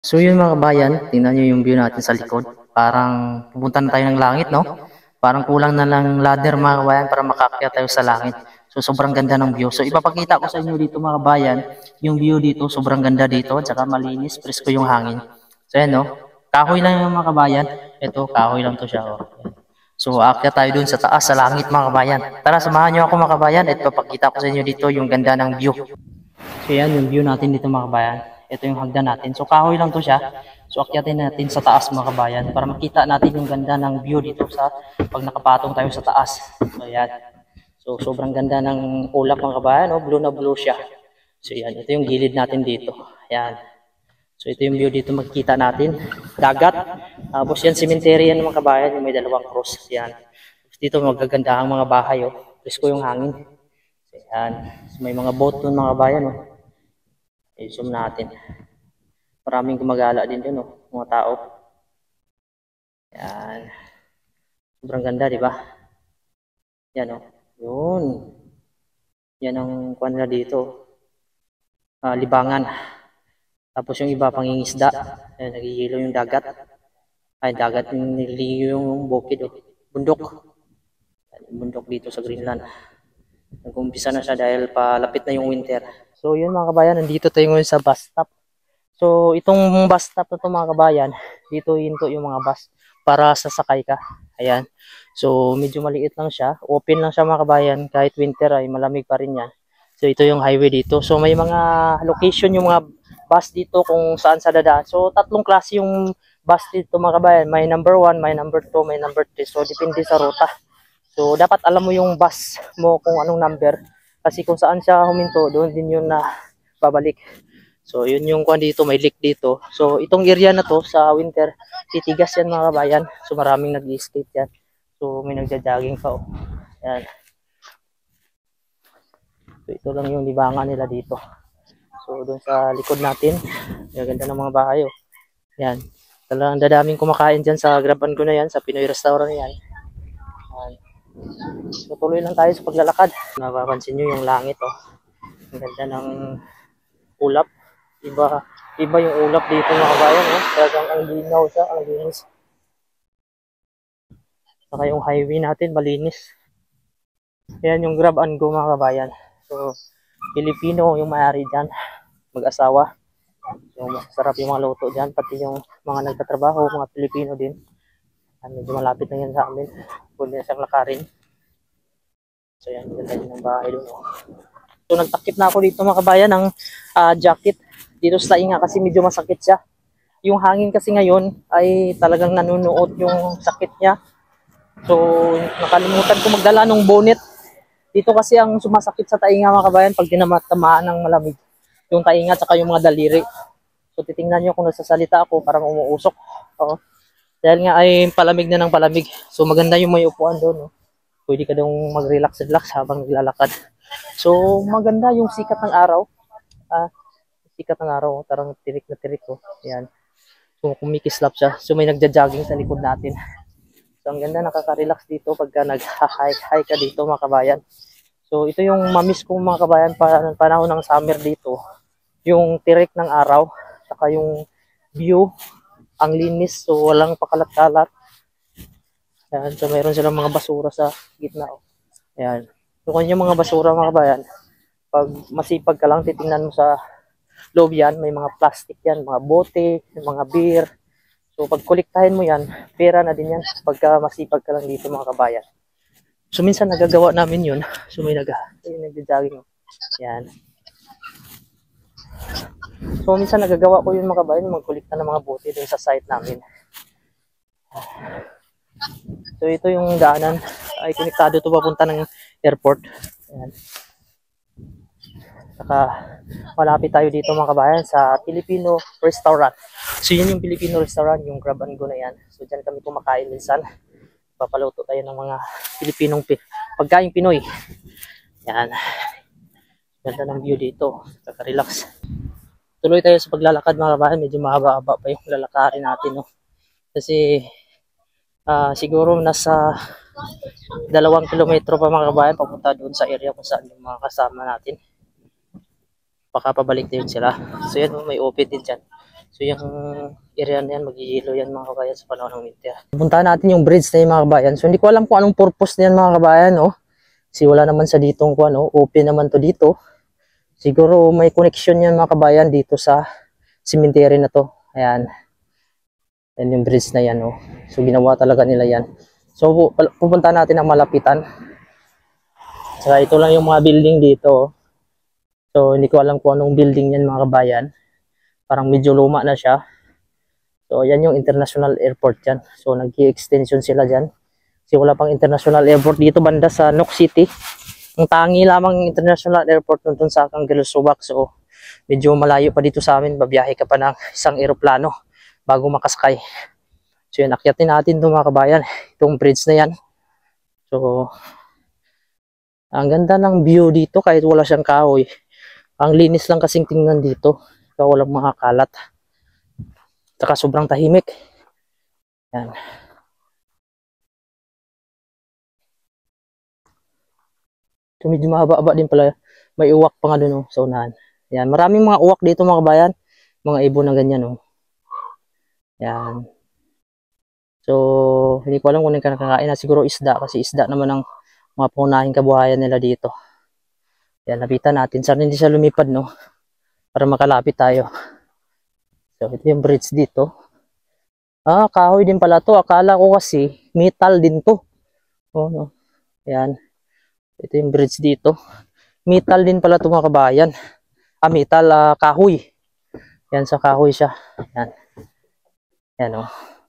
So yun mga kabayan, tingnan nyo yung view natin sa likod. Parang pupunta na tayo ng langit, no? Parang kulang na lang ladder mga kabayan para makaakyat tayo sa langit. So sobrang ganda ng view. So ipapakita ko sa inyo dito mga kabayan, yung view dito, sobrang ganda dito, tsaka malinis, presko yung hangin. So yan, no? Kahoy lang yung mga kabayan. Ito, kahoy lang to siya. Oh. So aakyat tayo dun sa taas, sa langit mga kabayan. Tara, samahan nyo ako mga kabayan at ipapakita ko sa inyo dito yung ganda ng view. So yan yung view natin dito mga kabayan. Ito yung hagdan natin. So kahoy lang to siya. So akyatin natin sa taas mga kabayan para makita natin yung ganda ng view dito sa pag nakapatong tayo sa taas. So yan. So sobrang ganda ng ulap mga kabayan. Oh, blue na blue siya. So yan. Ito yung gilid natin dito. Yan. So ito yung view dito makikita natin. Dagat. Tapos yan cemetery yan mga kabayan. Yung may dalawang cross. Yan. Dito magaganda ang mga bahay. Oh. Presko yung hangin. So yan. So, may mga boat doon mga kabayan. Oh. I-zoom natin. Maraming gumagala din dun, oh, mga tao. Yan. Sobrang ganda, di ba? Yan, oh. Yun. Yan ang kuwan nila dito. Libangan. Tapos yung iba, pangingisda. Yan, nagihilo yung dagat. Ay, dagat, nililiyo yung bukid, oh. Bundok. Yan, bundok dito sa Greenland. Nag-umpisa na siya dahil palapit na yung winter. So yun mga kabayan, nandito tayo ngayon sa bus stop. So itong bus stop na ito mga kabayan, dito hinto yung mga bus para sasakay ka. Ayan. So medyo maliit lang siya, open lang siya mga kabayan, kahit winter ay malamig pa rin yan. So ito yung highway dito. So may mga location yung mga bus dito kung saan sa dadaan. So tatlong klase yung bus dito mga kabayan, may number 1, may number 2, may number 3. So depende sa ruta. So dapat alam mo yung bus mo kung anong number. Kasi kung saan siya huminto, doon din yun na babalik. So yun yung kwan dito, may leak dito. So itong area na to sa winter, titigas yan mga kabayan. So maraming nag-skate yan. So may nagja-jogging pa. Oh. Yan. So ito lang yung libangan nila dito. So doon sa likod natin, yung ganda ng mga bahay. Oh. Yan. Talagang dadaming kumakain dyan sa Graban ko na yan, sa Pinoy restaurant yan. Yan. So tuloy lang tayo sa paglalakad. Napapansin nyo yung langit. Oh. Ang ganda ng ulap. Iba yung ulap dito mga kabayan. Oh. Talagang ang linaw siya, ang linis. Saka yung highway natin, malinis. Yan yung grab and go mga kabayan. So, Pilipino yung may-ari dyan. Mag-asawa. So, masarap yung mga luto dyan. Pati yung mga nagtatrabaho, mga Pilipino din. Medyo malapit na yan sa amin. Pwede na siyang lakarin. So, yan. Ganda yung bahay doon. Oh. So, nagtakip na ako dito mga kabayan ng jacket. Dito sa tainga kasi medyo masakit siya. Yung hangin kasi ngayon ay talagang nanunuot yung sakit niya. So, nakalimutan ko magdala ng bonnet. Dito kasi ang sumasakit sa tainga mga kabayan pag dinamatamaan ng malamig. Yung tainga at yung mga daliri. So, titingnan nyo kung nagsasalita ako parang umuusok. Oo. Dahil nga ay palamig na ng palamig. So, maganda yung may upuan doon. No? Pwede ka daw mag-relax habang naglalakad. So, maganda yung sikat ng araw. Sikat ng araw. Tarang tirik na tirik. Oh. Yan. So, kumikislap siya. So, may nagja-jogging sa likod natin. So, ang ganda, nakaka-relax dito pagka nag-hike ka dito mga kabayan. So, ito yung mamiss kong mga kabayan panahon ng summer dito. Yung tirik ng araw, saka yung view, ang linis, so walang pakalat-kalat. Ayan, so mayroon silang mga basura sa gitna. Ayan. So, kung yung mga basura mga kabayan, pag masipag ka lang, titingnan mo sa loob yan, may mga plastic yan, mga bote, mga beer. So pag kolektahin mo yan, pera na din yan pagka masipag ka lang dito mga kabayan. So minsan nagagawa namin yun. So may nagja-jogging. Yan. So minsan nagagawa ko yun mga kabayan, magkolekta ng mga bote dun sa site namin. So ito yung daanan ay konektado to papunta ng airport. Yan. Saka malapit tayo dito mga kabayan sa Filipino restaurant. So yun yung Filipino restaurant, yung grab and go na yan. So dyan kami kumakain minsan. Papaluto tayo ng mga Pilipinong pagkain Pinoy. Yan. Ganda ng view dito. Kaka-relax. Tuloy tayo sa paglalakad mga kabayan. Medyo mahaba-haba pa yung lalakarin natin. No? Kasi siguro nasa 2 kilometro pa mga kabayan papunta doon sa area kung saan yung mga kasama natin. Baka pabalik din sila. So yan, may open din dyan. So yung area na yan, mag-yelo yan mga kabayan sa panahon ng winter. Puntahan natin yung bridge na yung mga kabayan. So hindi ko alam kung anong purpose na yan mga kabayan, no? Kasi wala naman sa ditong kuan, no? Open naman to dito. Siguro may connection yan mga kabayan dito sa cemetery na to. Ayan. Yan yung bridge na yan, no? So ginawa talaga nila yan. So pupunta natin ang malapitan. Saka ito lang yung mga building dito. So hindi ko alam kung anong building yan mga kabayan. Parang medyo luma na siya. So yan yung international airport dyan. So nag-i-extension sila dyan. Kasi wala pang international airport dito banda sa Nok City. Ang tangi lamang international airport nandun sa Kangerlussuaq. So medyo malayo pa dito sa amin. Babiyahe ka pa ng isang eroplano bago makasakay. So yun, akyatin natin itong mga kabayan. Itong bridge na yan. So ang ganda ng view dito kahit wala siyang kahoy. Ang linis lang kasing tingnan dito. Walang mga kalat. Saka sobrang tahimik. Yan. So medyo mahaba-haba din pala. May uwak pa nga doon, sa unahan. Yan. Maraming mga uwak dito mga kabayan. Mga ibon na ganyan. Oh. Yan. So hindi ko alam kung nakakain na. Siguro isda. Kasi isda naman ang mga pangunahing kabuhayan nila dito. Yan. Lapitan natin. Sana hindi siya lumipad, no? Para makalapit tayo. So ito yung bridge dito. Ah, kahoy din pala to. Akala ko kasi metal din to. Oh, no. Ayan. Ito yung bridge dito. Metal din pala to mga kabayan. Ah, metal, kahoy. Yan sa kahoy siya. Ayan. Ayan, oh.